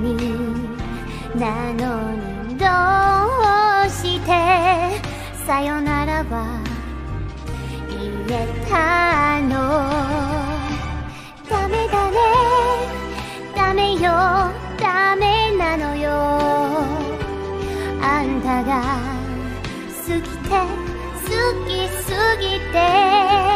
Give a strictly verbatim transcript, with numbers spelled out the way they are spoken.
になのにどうしてさよならは言えたの。ダメだね、ダメよ、ダメなのよ。あんたが好きで好きすぎて